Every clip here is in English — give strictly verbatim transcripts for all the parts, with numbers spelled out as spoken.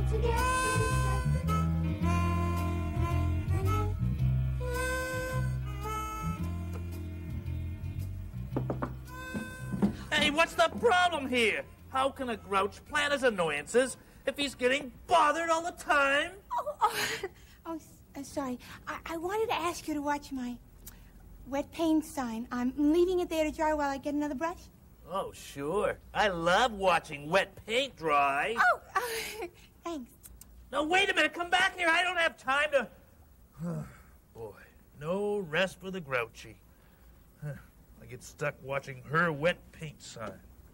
Hey, what's the problem here? How can a grouch plan his annoyances if he's getting bothered all the time? Oh, oh, oh uh, sorry. I, I wanted to ask you to watch my wet paint sign. I'm leaving it there to dry while I get another brush. Oh, sure. I love watching wet paint dry. Oh, uh, thanks. No, wait a minute. Come back here. I don't have time to... Boy, no rest for the grouchy. I get stuck watching her wet paint sign.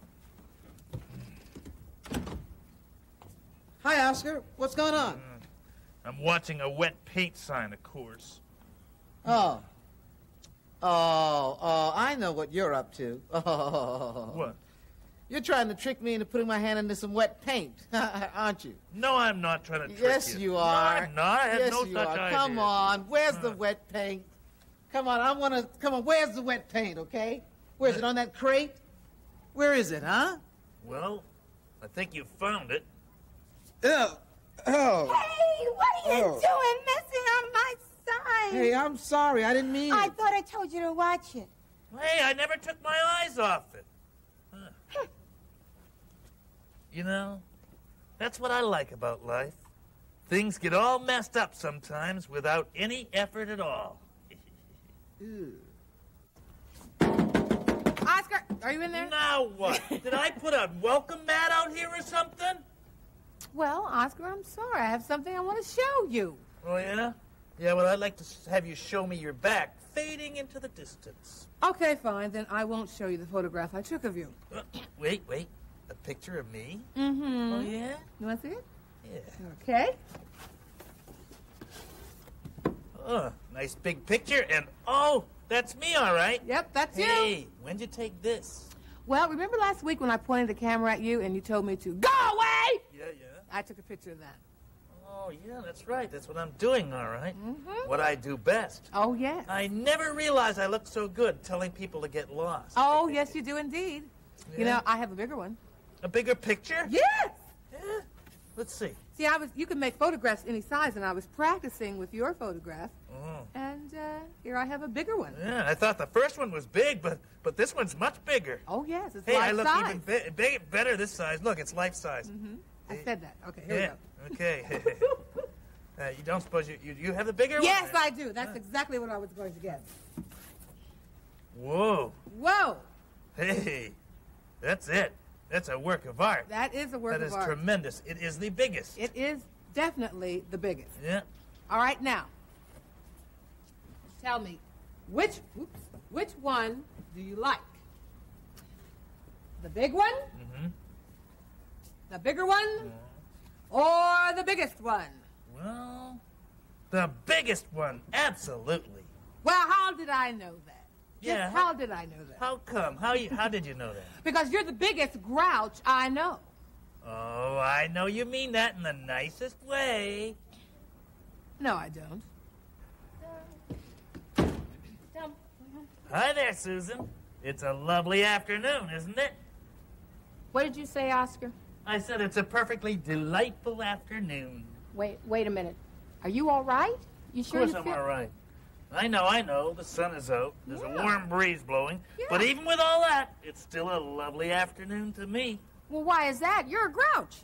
Hi, Oscar. What's going on? Uh, I'm watching a wet paint sign, of course. Oh. Oh, oh, I know what you're up to. Oh. What? You're trying to trick me into putting my hand into some wet paint, aren't you? No, I'm not trying to trick yes, you. you. you are. No, I'm not. I have yes, no you such are. idea. Come on. Where's uh. the wet paint? Come on, I want to... Come on, where's the wet paint, okay? Where's it, on that crate? Where is it, huh? Well, I think you found it. Oh. Oh. Hey, what are you oh. doing messing on my sign? Hey, I'm sorry. I didn't mean I it. thought I told you to watch it. Hey, I never took my eyes off it. Huh. You know, that's what I like about life. Things get all messed up sometimes without any effort at all. Oscar, are you in there? Now what? Did I put a welcome mat out here or something? Well, Oscar, I'm sorry. I have something I want to show you. Oh, yeah? Yeah, well, I'd like to have you show me your back fading into the distance. Okay, fine. Then I won't show you the photograph I took of you. Uh, wait, wait. A picture of me? Mm-hmm. Oh, yeah? You want to see it? Yeah. Okay. Oh, nice big picture, and oh, that's me, all right. Yep, that's you. Hey, when'd you take this? Well, remember last week when I pointed the camera at you and you told me to go away? Yeah, yeah. I took a picture of that. Oh, yeah, that's right. That's what I'm doing, all right. Mm-hmm. What I do best. Oh, yes. I never realized I looked so good telling people to get lost. Oh, yes, you do indeed. Yeah. You know, I have a bigger one. A bigger picture? Yes. Yeah. Let's see. See, I was. You can make photographs any size, and I was practicing with your photograph. Oh. And uh, here I have a bigger one. Yeah, I thought the first one was big, but but this one's much bigger. Oh, yes, it's hey, life I look size. even bi big, better this size. Look, it's life size. Mm-hmm. Hey. I said that. Okay, here Yeah. we go. Okay. uh, you don't suppose you, you you have the bigger Yes, one? I do. That's exactly what I was going to get. Whoa. Whoa. Hey, that's it. That's a work of art. That is a work That of is art. tremendous. It is the biggest. It is definitely the biggest. Yeah. All right, now, tell me, which oops, which one do you like? The big one? Mm-hmm. The bigger one? Or the biggest one? Well, the biggest one, absolutely. Well, how did I know that? Just Yeah. how did I know that? How come? How you? How did you know that? Because you're the biggest grouch I know. Oh, I know you mean that in the nicest way. No, I don't. Hi there, Susan. It's a lovely afternoon, isn't it? What did you say, Oscar? I said it's a perfectly delightful afternoon. Wait, wait a minute. Are you all right? You sure Of course you I'm feel... all right. I know, I know. The sun is out. There's Yeah. a warm breeze blowing. Yeah. But even with all that, it's still a lovely afternoon to me. Well, why is that? You're a grouch.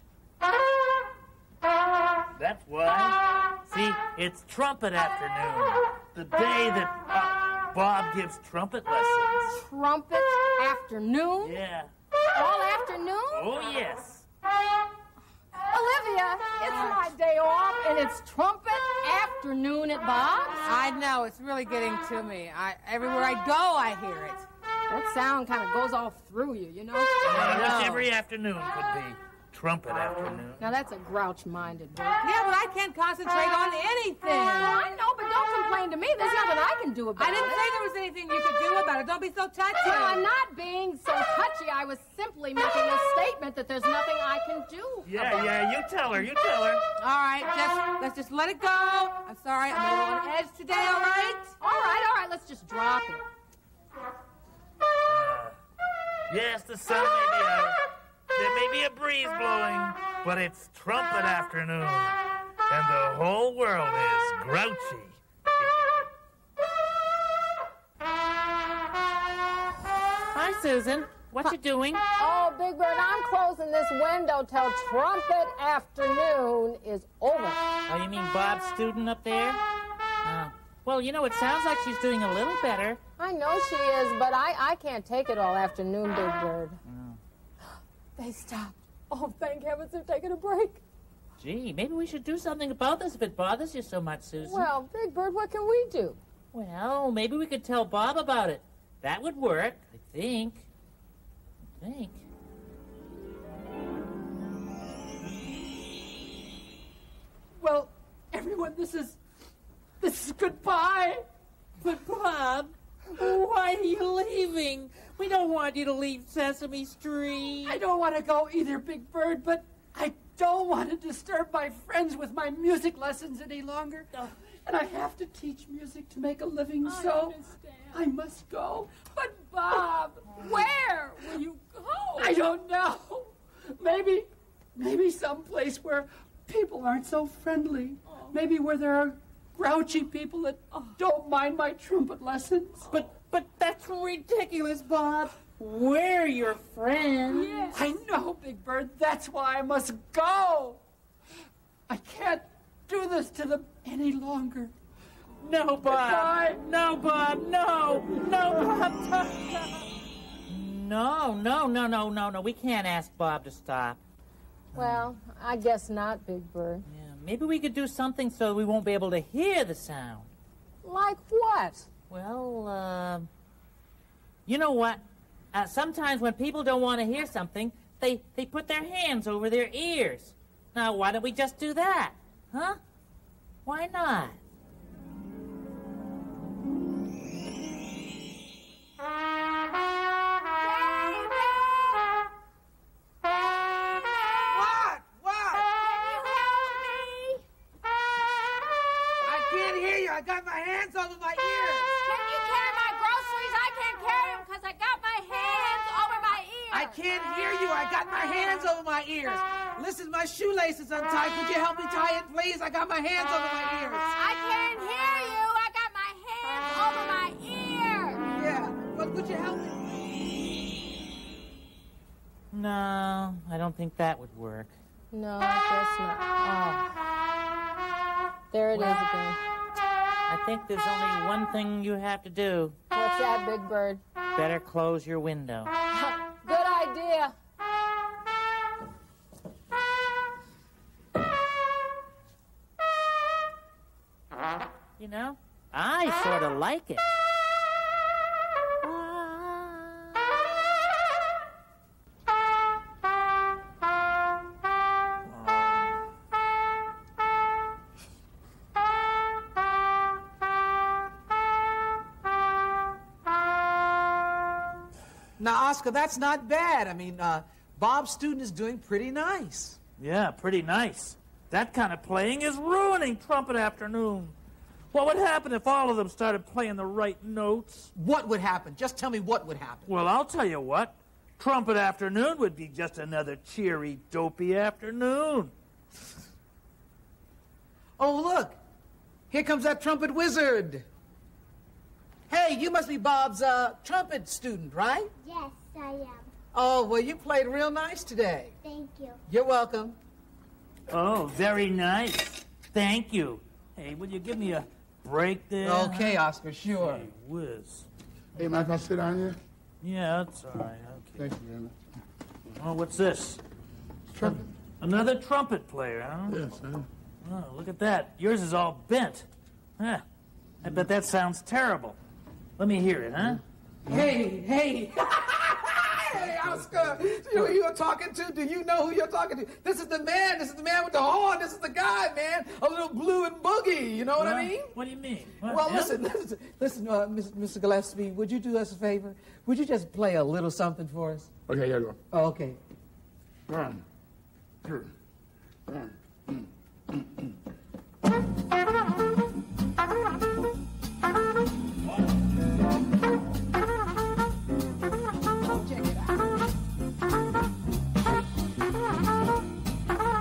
That's why. See, it's trumpet afternoon. The day that uh, Bob gives trumpet lessons. Trumpet afternoon? Yeah. All afternoon? Oh, yes. Olivia, it's my day off, and it's trumpet afternoon at Bob's. I know, it's really getting to me. I everywhere I go, I hear it. That sound kind of goes all through you, you know? I know. wish every afternoon could be trumpet afternoon. Now, that's a grouch-minded word. Yeah, but I can't concentrate on anything. I know, but don't complain to me. There's nothing I can do about it. I didn't say there was anything you could do about it. Don't be so touchy. Well, I'm not being so touchy. I was simply making a statement that there's nothing I can do Yeah, about yeah, you tell her, you tell her. All right, just let's just let it go. I'm sorry, I'm a little on edge today, all right? All right, all right, let's just drop it. Uh, yes, the sun may be out. There may be a breeze blowing. but it's trumpet afternoon, and the whole world is grouchy. Hi, Susan. What you doing? Oh, Big Bird, I'm closing this window till trumpet afternoon is over. Oh, you mean Bob's student up there? Oh. Well, you know, it sounds like she's doing a little better. I know she is, but I, I can't take it all afternoon, Big Bird. Oh. They stopped. Oh, thank heavens they're taking a break. Gee, maybe we should do something about this if it bothers you so much, Susan. Well, Big Bird, what can we do? Well, maybe we could tell Bob about it. That would work, I think. I think. Well, everyone, this is... This is goodbye. But, Bob, why are you leaving? We don't want you to leave Sesame Street. I don't want to go either, Big Bird, but I don't want to disturb my friends with my music lessons any longer. Oh. And I have to teach music to make a living, I so understand. I must go. But, Bob, where will you go? I don't know. Maybe, maybe someplace where people aren't so friendly. Oh. Maybe where there are grouchy people that don't mind my trumpet lessons. But, but that's ridiculous, Bob. We're your friends. Yes. I know, Big Bird. That's why I must go. I can't do this to them any longer. No, Bob. Goodbye. No, Bob. No. No, Bob. No, no, no, no, no, no. We can't ask Bob to stop. Well, I guess not, Big Bird. Yeah, maybe we could do something so we won't be able to hear the sound. Like what? Well, uh, you know what? Uh, sometimes when people don't want to hear something, they, they put their hands over their ears. Now, why don't we just do that? Huh? Why not? What? What? I can't hear you. I got my hands over my ears. Can you carry my groceries? I can't carry them because I got my hands over my ears. I can't hear you. I got my hands over my ears. Listen, my shoelace is untied. Could you help me tie it, please? I got my hands over my ears. I can't hear you. I got my hands over my ears. Yeah, but could you help me? No, I don't think that would work. No, I guess not. Oh. There it is again. I think there's only one thing you have to do. What's that, Big Bird? Better close your window. Good idea. You know, I sort of like it. Now, Oscar, that's not bad. I mean, uh, Bob's student is doing pretty nice. Yeah, pretty nice. That kind of playing is ruining trumpet afternoon. What would happen if all of them started playing the right notes? What would happen? Just tell me what would happen. Well, I'll tell you what. Trumpet afternoon would be just another cheery, dopey afternoon. Oh, look. Here comes that trumpet wizard. Hey, you must be Bob's uh, trumpet student, right? Yes, I am. Oh, well, you played real nice today. Thank you. You're welcome. Oh, very nice. Thank you. Hey, will you give me a break there? Okay, Oscar, sure. Hey, whiz. Hey, Mike, can I sit down here? Yeah, that's all right. Okay. Thank you very much. Oh, what's this? Trumpet. Another trumpet player, huh? Yes, sir. Oh, look at that. Yours is all bent. Huh. I bet that sounds terrible. Let me hear it, huh? Hey, hey. Hey, Oscar. You know who you're talking to? Do you know who you're talking to? This is the man. This is the man with the horn. This is the guy, man. A little blue and boogie. You know what Huh? I mean? What do you mean? What, Well, him? listen, listen, listen uh, Mister Gillespie, would you do us a favor? Would you just play a little something for us? Okay, here you go. Oh, okay. One, two, one. Check it out.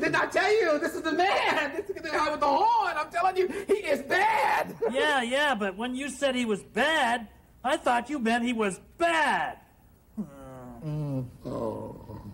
didn't I tell you? This is the man. This is the guy with the horn. I'm telling you, he is bad. Yeah, yeah, but when you said he was bad, I thought you meant he was bad. Mm. Oh.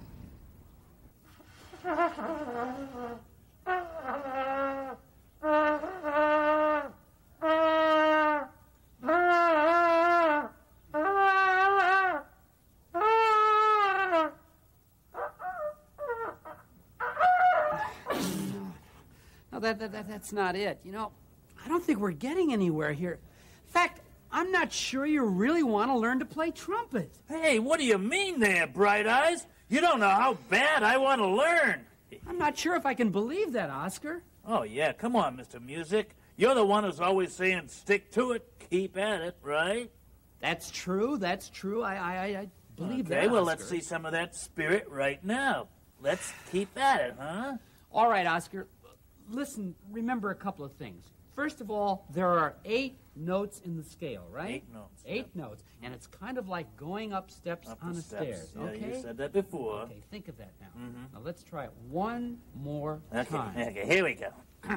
No, that, that, that, that's not it. You know, I don't think we're getting anywhere here. In fact, I'm not sure you really want to learn to play trumpet. Hey, what do you mean there, Bright Eyes? You don't know how bad I want to learn. I'm not sure if I can believe that, Oscar. Oh, yeah, come on, Mister Music. You're the one who's always saying stick to it, keep at it, right? That's true, that's true. I, I, I believe okay, that, well, Oscar. let's see some of that spirit right now. Let's keep at it, huh? All right, Oscar. Listen, remember a couple of things. First of all, there are eight notes in the scale, right? Eight notes. Eight yep. notes. And it's kind of like going up steps Up on the the steps. stairs, Yeah, okay? you said that before. Okay, think of that now. Mhm. Now let's try it one more Okay, time. okay, here we go.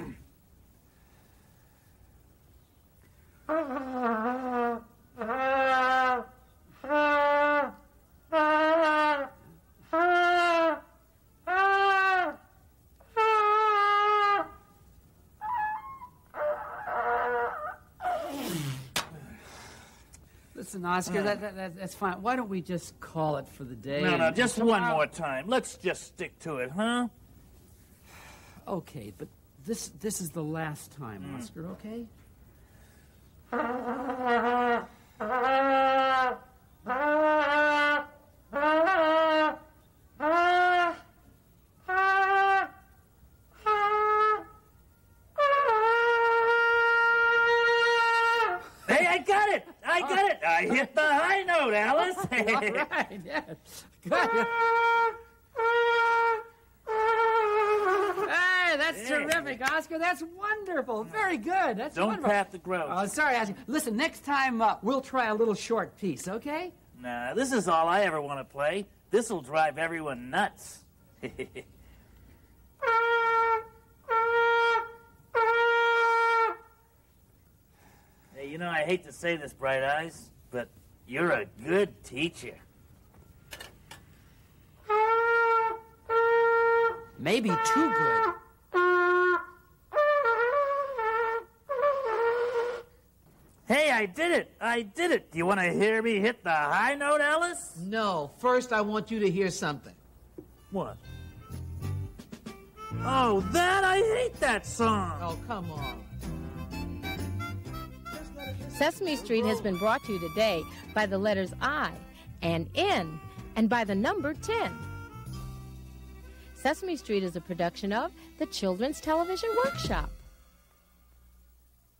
Listen, Oscar, that, that, that, that's fine. Why don't we just call it for the day? No, no, and just tomorrow- one more time. Let's just stick to it, huh? Okay, but this this is the last time, Oscar, okay? Hey, I got it! I got it! I hit the high note, Alice! All right, yeah. Good. Hey, that's Hey. terrific, Oscar. That's wonderful. Very good. That's Don't wonderful. pat the ground. Oh, sorry, Oscar. Listen, next time uh, we'll try a little short piece, okay? Nah, this is all I ever want to play. This'll drive everyone nuts. Hey, you know, I hate to say this, Bright Eyes, but you're a good teacher. Maybe too good. Hey, I did it! I did it! Do you want to hear me hit the high note, Alice? No, first I want you to hear something. What? Oh, that? I hate that song! Oh, come on. Sesame Street has been brought to you today by the letters I and N and by the number ten. Sesame Street is a production of the Children's Television Workshop.